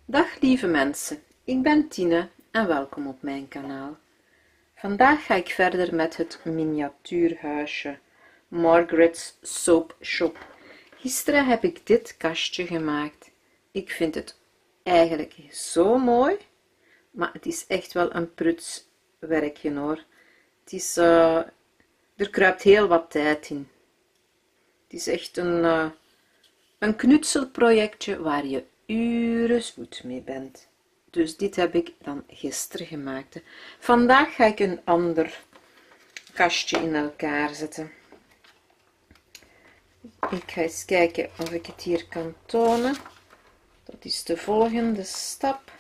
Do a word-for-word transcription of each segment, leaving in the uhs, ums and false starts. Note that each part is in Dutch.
Dag lieve mensen, ik ben Tine en welkom op mijn kanaal. Vandaag ga ik verder met het miniatuurhuisje Margaret's Soap Shop. Gisteren heb ik dit kastje gemaakt. Ik vind het eigenlijk zo mooi, maar het is echt wel een pruts werkje hoor. Het is, uh, er kruipt heel wat tijd in. Het is echt een, uh, een knutselprojectje waar je uren zoet mee bent. Dus dit heb ik dan gisteren gemaakt. Vandaag ga ik een ander kastje in elkaar zetten. Ik ga eens kijken of ik het hier kan tonen. Dat is de volgende stap.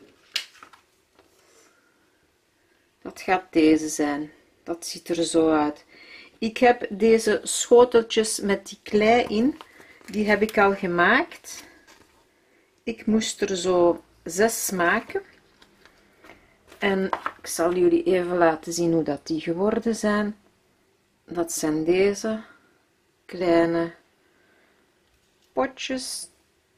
Dat gaat deze zijn. Dat ziet er zo uit. Ik heb deze schoteltjes met die klei in. Die heb ik al gemaakt. Ik moest er zo zes maken. En ik zal jullie even laten zien hoe dat die geworden zijn. Dat zijn deze kleine potjes.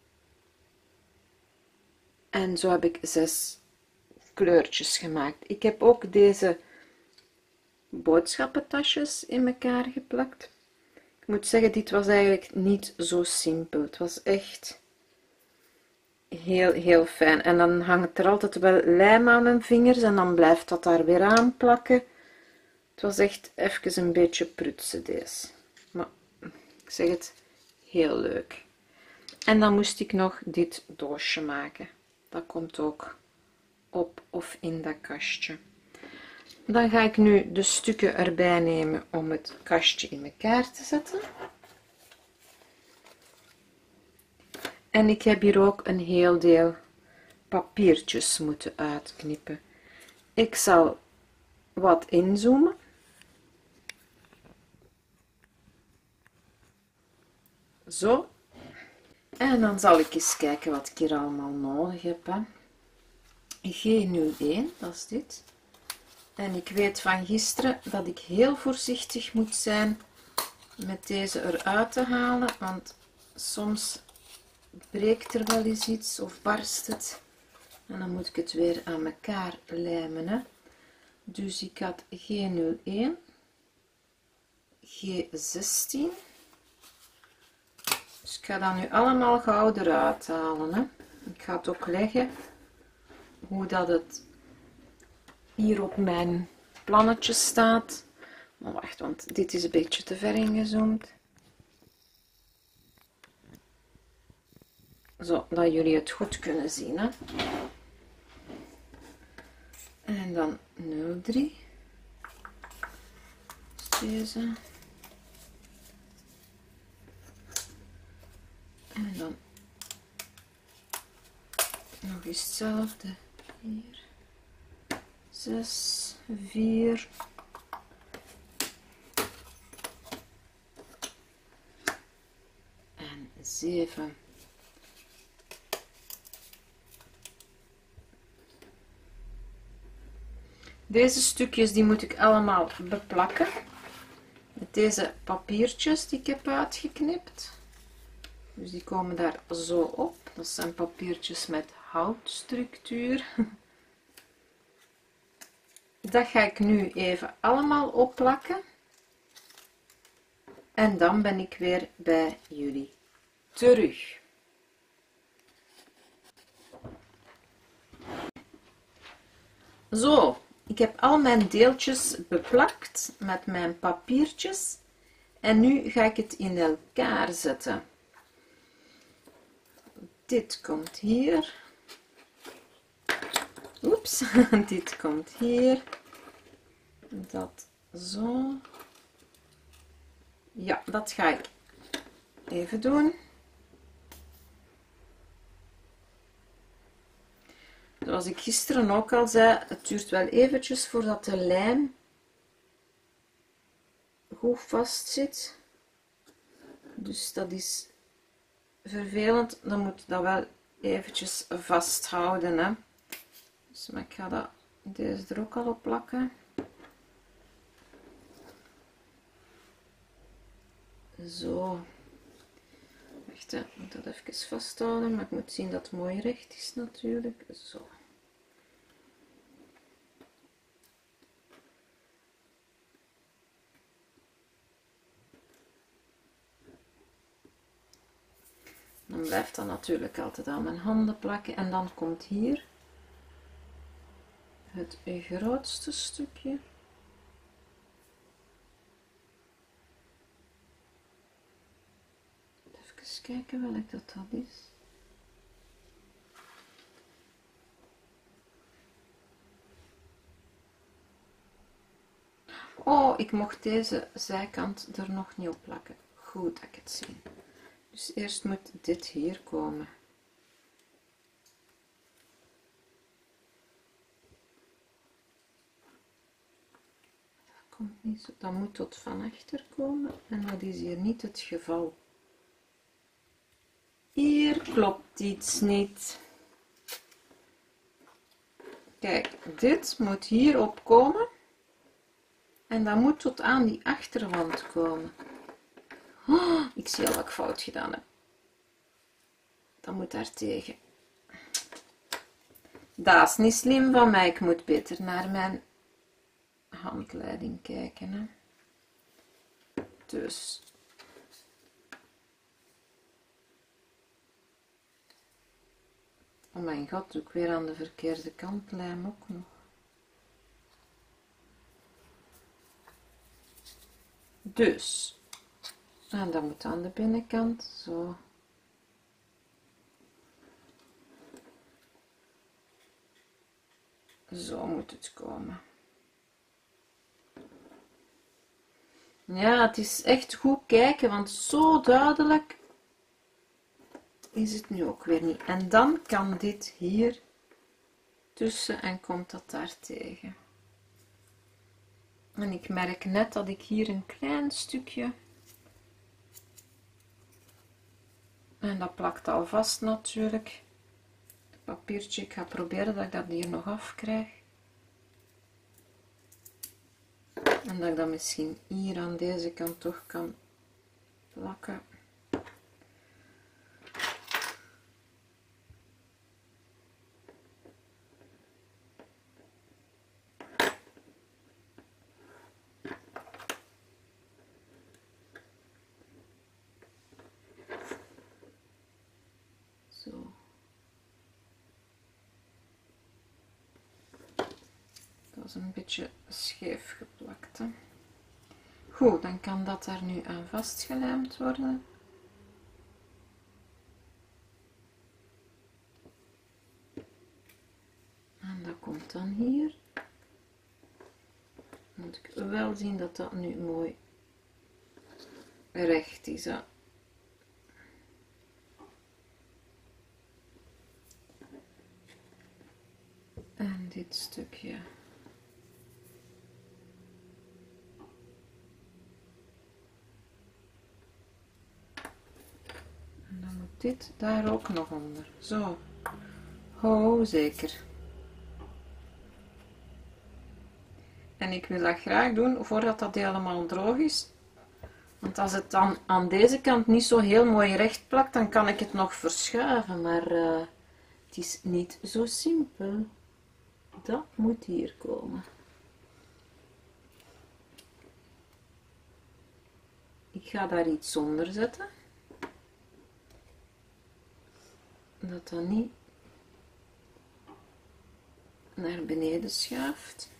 En zo heb ik zes kleurtjes gemaakt. Ik heb ook deze boodschappentasjes in elkaar geplakt. Ik moet zeggen, dit was eigenlijk niet zo simpel. Het was echt heel, heel fijn. En dan hangt er altijd wel lijm aan mijn vingers en dan blijft dat daar weer aan plakken. Het was echt even een beetje prutsen deze. Maar ik zeg het, heel leuk. En dan moest ik nog dit doosje maken. Dat komt ook op of in dat kastje. Dan ga ik nu de stukken erbij nemen om het kastje in elkaar te zetten. En ik heb hier ook een heel deel papiertjes moeten uitknippen. Ik zal wat inzoomen. Zo. En dan zal ik eens kijken wat ik hier allemaal nodig heb. Hè. G nul één, dat is dit. En ik weet van gisteren dat ik heel voorzichtig moet zijn met deze eruit te halen, want soms breekt er wel eens iets of barst het. En dan moet ik het weer aan elkaar lijmen. Hè. Dus ik had G nul één, G zestien. Dus ik ga dat nu allemaal gauw eruit halen. Hè. Ik ga het ook leggen hoe dat het hier op mijn plannetje staat. Maar wacht, want dit is een beetje te ver ingezoomd. Zo, dat jullie het goed kunnen zien. Hè. En dan nul drie. Deze. En dan nog eens hetzelfde hier. zes, vier. En zeven. Deze stukjes die moet ik allemaal beplakken met deze papiertjes die ik heb uitgeknipt. Dus die komen daar zo op. Dat zijn papiertjes met houtstructuur. Dat ga ik nu even allemaal opplakken. En dan ben ik weer bij jullie terug. Zo, ik heb al mijn deeltjes beplakt met mijn papiertjes. En nu ga ik het in elkaar zetten. Dit komt hier. Oeps, dit komt hier. Dat zo. Ja, dat ga ik even doen. Zoals ik gisteren ook al zei, het duurt wel eventjes voordat de lijm goed vast zit. Dus dat is vervelend. Dan moet dat wel eventjes vasthouden. Hè. Dus maar ik ga dat, deze er ook al op plakken. Zo. Wacht, hè. Ik moet dat even vasthouden, maar ik moet zien dat het mooi recht is natuurlijk. Zo. Dan blijft dat natuurlijk altijd aan mijn handen plakken. En dan komt hier het grootste stukje. Even kijken welk dat dat is. Oh, ik mocht deze zijkant er nog niet op plakken. Goed dat ik het zie. Dus eerst moet dit hier komen. Dat komt niet zo. Dat moet tot van achter komen en dat is hier niet het geval. Hier klopt iets niet. Kijk, dit moet hier opkomen. En dat moet tot aan die achterwand komen. Oh, ik zie al wat ik fout gedaan heb. Dat moet daar tegen. Dat is niet slim van mij. Ik moet beter naar mijn handleiding kijken. Hè. Dus. Oh mijn god, doe ik weer aan de verkeerde kant lijm ook nog. Dus. En dat moet aan de binnenkant, zo. Zo moet het komen. Ja, het is echt goed kijken, want zo duidelijk is het nu ook weer niet. En dan kan dit hier tussen en komt dat daar tegen. En ik merk net dat ik hier een klein stukje... En dat plakt al vast natuurlijk. Het papiertje, ik ga proberen dat ik dat hier nog afkrijg. En dat ik dat misschien hier aan deze kant toch kan plakken. Zo. Dat is een beetje scheef geplakt. Hè. Goed, dan kan dat daar nu aan vastgelijmd worden. En dat komt dan hier. Dan moet ik wel zien dat dat nu mooi recht is. Hè. En dit stukje. En dan moet dit daar ook nog onder. Zo. Ho, zeker. En ik wil dat graag doen voordat dat helemaal droog is. Want als het dan aan deze kant niet zo heel mooi recht plakt, dan kan ik het nog verschuiven. Maar uh, het is niet zo simpel. Dat moet hier komen. Ik ga daar iets onder zetten. Dat dat niet naar beneden schuift.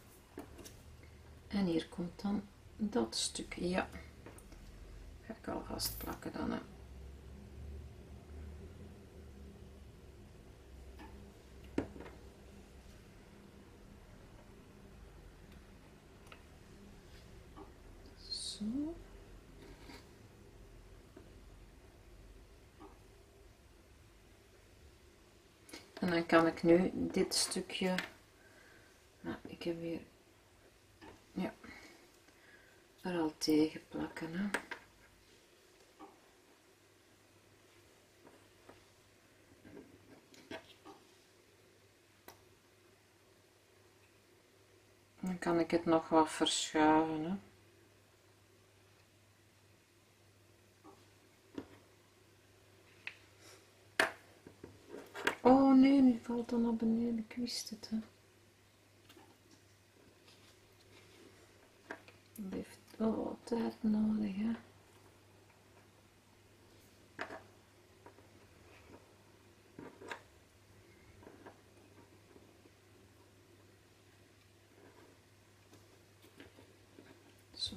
En hier komt dan dat stukje. Ja. Ga ik al vastplakken dan. Hè. Zo. En dan kan ik nu dit stukje, nou, ik heb weer, ja, er al tegen plakken. Hè. Dan kan ik het nog wat verschuiven. Hè. beneden, die valt dan naar beneden, ik wist het. Hè. Dat heeft wel wat tijd nodig, hè. Zo.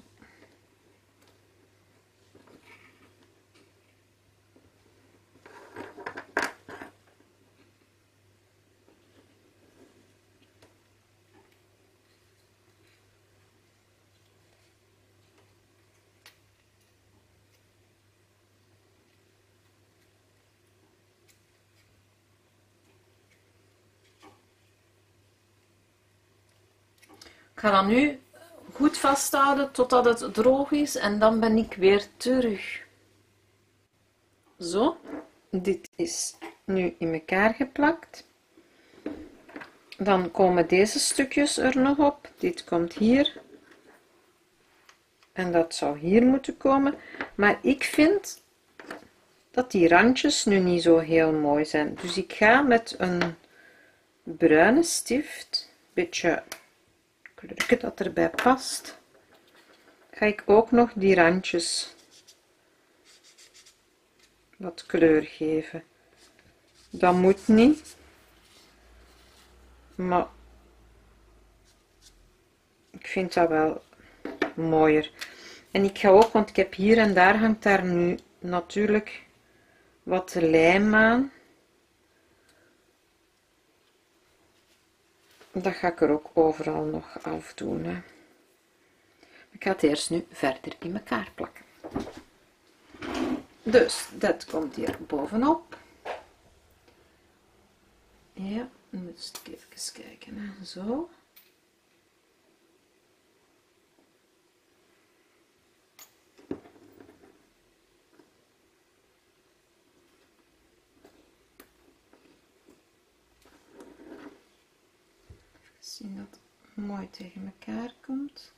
Ik ga dat nu goed vasthouden totdat het droog is en dan ben ik weer terug. Zo, dit is nu in elkaar geplakt. Dan komen deze stukjes er nog op. Dit komt hier. En dat zou hier moeten komen. Maar ik vind dat die randjes nu niet zo heel mooi zijn. Dus ik ga met een bruine stift, een beetje kleur dat erbij past, ga ik ook nog die randjes wat kleur geven. Dat moet niet, maar ik vind dat wel mooier. En ik ga ook, want ik heb hier en daar hangt daar nu natuurlijk wat lijm aan. Dat ga ik er ook overal nog afdoen. Hè. Ik ga het eerst nu verder in elkaar plakken. Dus dat komt hier bovenop. Ja, dan moet ik even kijken. Hè. Zo. Even zien dat het mooi tegen elkaar komt.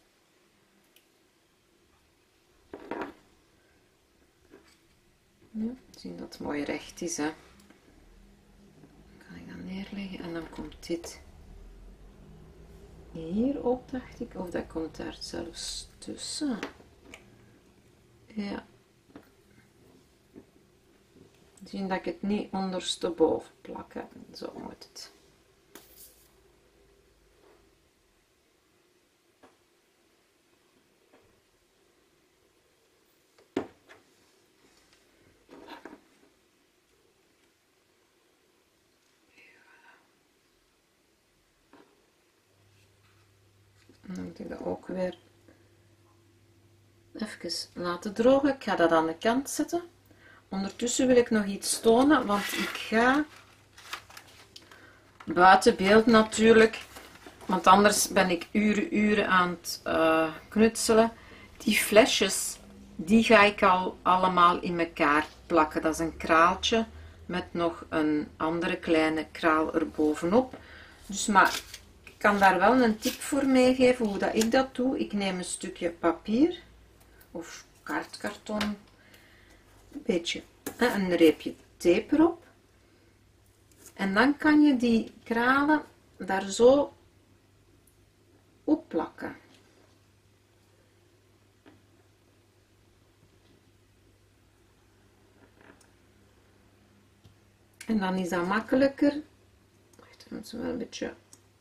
Ja, zien dat het mooi recht is. Hè. Dan kan ik dat neerleggen en dan komt dit hierop, dacht ik, of dat komt daar zelfs tussen. Ja. Zien dat ik het niet ondersteboven plak. Hè. Zo moet het. En dan moet ik dat ook weer even laten drogen. Ik ga dat aan de kant zetten. Ondertussen wil ik nog iets tonen, want ik ga buiten beeld natuurlijk, want anders ben ik uren, uren aan het uh, knutselen. Die flesjes, die ga ik al allemaal in elkaar plakken. Dat is een kraaltje met nog een andere kleine kraal erbovenop. Dus maar ik kan daar wel een tip voor meegeven hoe dat ik dat doe. Ik neem een stukje papier of kaartkarton, een beetje, een reepje tape erop. En dan kan je die kralen daar zo op plakken. En dan is dat makkelijker. Wacht, dan moeten we wel een beetje.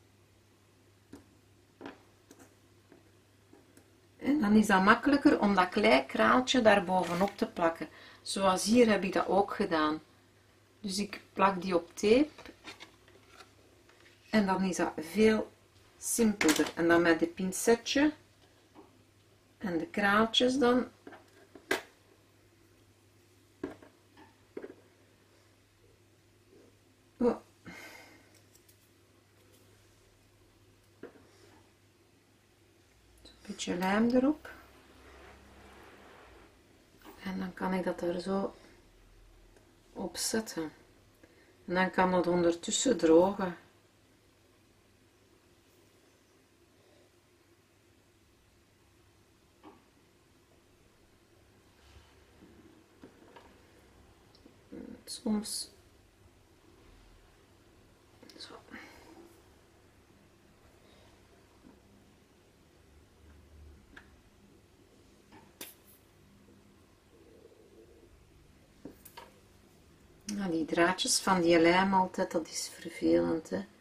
En dan is dat makkelijker om dat klein kraaltje daar bovenop te plakken. Zoals hier heb ik dat ook gedaan. Dus ik plak die op tape. En dan is dat veel simpeler. En dan met de pincetje en de kraaltjes dan. Oh. Een beetje lijm erop. En dan kan ik dat er zo op zetten. En dan kan dat ondertussen drogen. Soms Nou, die draadjes van die lijm altijd, dat is vervelend, hè.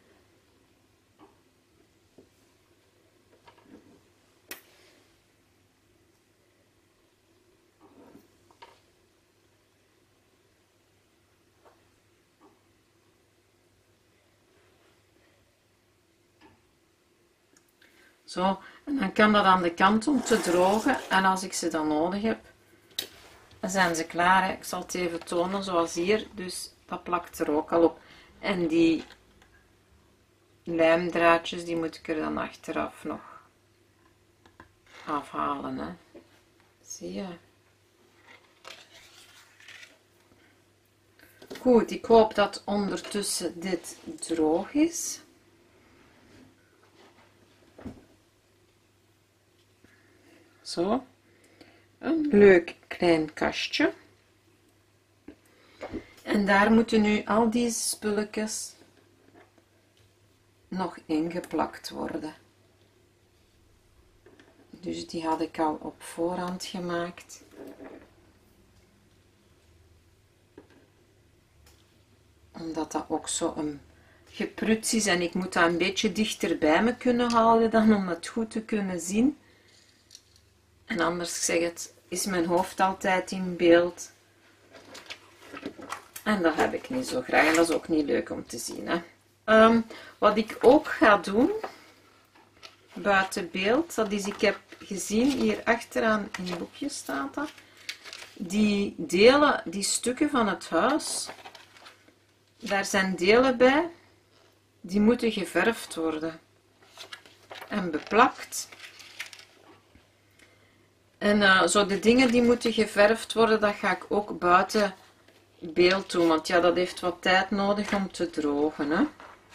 Zo, en dan kan dat aan de kant om te drogen. En als ik ze dan nodig heb, dan zijn ze klaar, hè. Ik zal het even tonen zoals hier. Dus dat plakt er ook al op. En die lijmdraadjes, die moet ik er dan achteraf nog afhalen, hè. Zie je? Goed, ik hoop dat ondertussen dit droog is. Zo. Een leuk klein kastje. En daar moeten nu al die spulletjes nog ingeplakt worden. Dus die had ik al op voorhand gemaakt. Omdat dat ook zo een gepruts is en ik moet dat een beetje dichter bij me kunnen houden dan om het goed te kunnen zien. En anders, ik zeg het, is mijn hoofd altijd in beeld. En dat heb ik niet zo graag en dat is ook niet leuk om te zien, hè. Um, wat ik ook ga doen, buiten beeld, dat is, ik heb gezien, hier achteraan in het boekje staat dat, die delen, die stukken van het huis, daar zijn delen bij, die moeten geverfd worden en beplakt. En uh, zo de dingen die moeten geverfd worden, dat ga ik ook buiten beeld doen, want ja, dat heeft wat tijd nodig om te drogen, hè.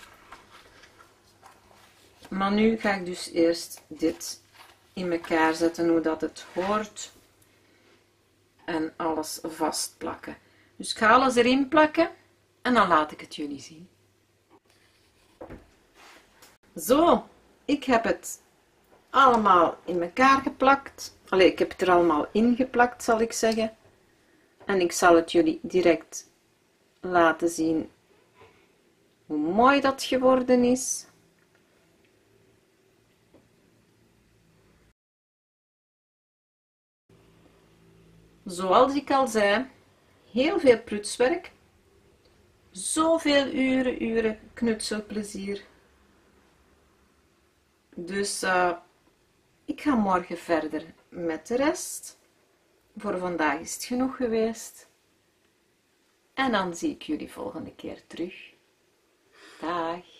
Maar nu ga ik dus eerst dit in elkaar zetten, hoe dat het hoort. En alles vastplakken. Dus ik ga alles erin plakken en dan laat ik het jullie zien. Zo, ik heb het allemaal in elkaar geplakt. Allee, ik heb het er allemaal ingeplakt, zal ik zeggen. En ik zal het jullie direct laten zien hoe mooi dat geworden is. Zoals ik al zei, heel veel prutswerk, zoveel uren, uren knutselplezier. Dus uh, ik ga morgen verder met de rest. Voor vandaag is het genoeg geweest. En dan zie ik jullie volgende keer terug. Dag!